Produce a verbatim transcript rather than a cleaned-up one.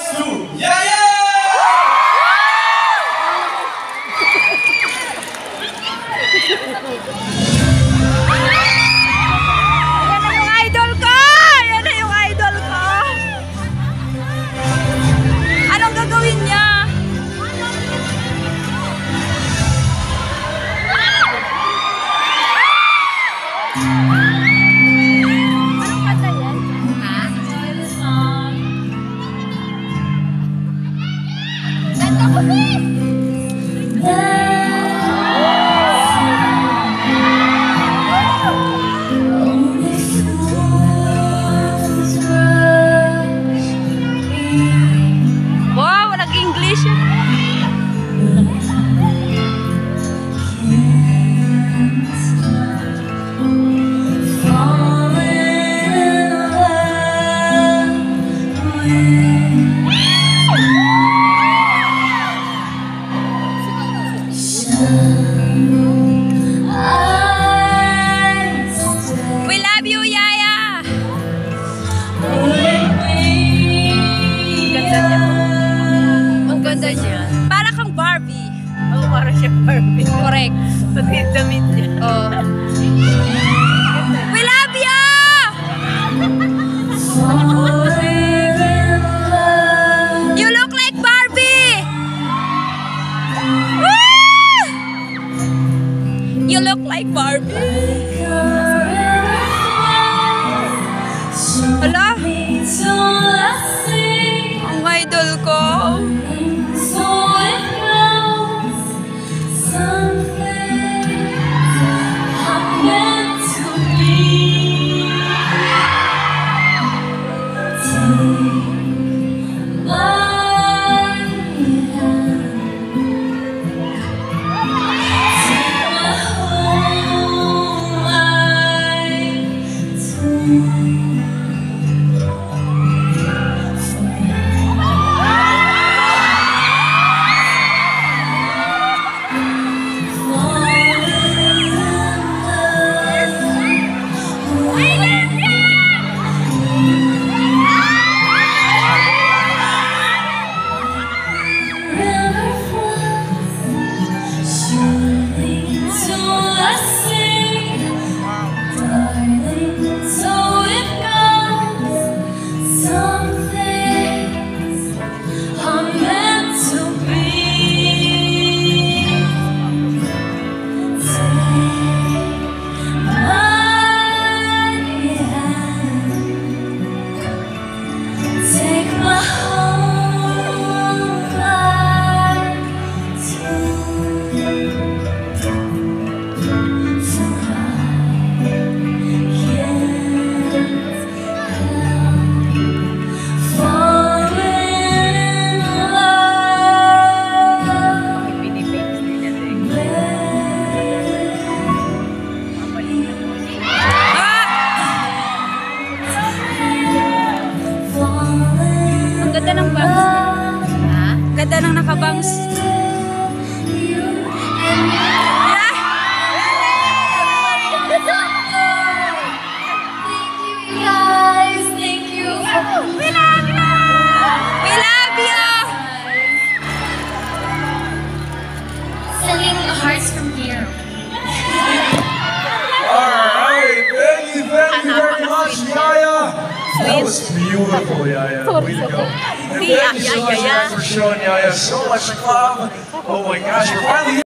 to Yaya! Yan na yung idol ko! Yan na yung idol ko! Anong gagawin niya? Anong kanta yan? Ha? Kanta ko, sis! Wow, nag-English. We love you, Yaya. Ganda niya. Ang ganda niya. Para kang Barbie. Oo, oh, para siya Barbie. Correct. Pati yung damit niya. Oh. We love you! You look like Barbie! Woo! You look like Barbie. Hala? Ang idol ko. Ganda ng bangs. Ha? Ganda ng nakabangs. Guys, thank you. We love you! We love you! Sending hearts from here. Alright, thank you, thank you very much, Yaya. That was beautiful, Yaya. Way to go. And thank you so much guys, for showing Yaya so much love. Oh my gosh, you're finally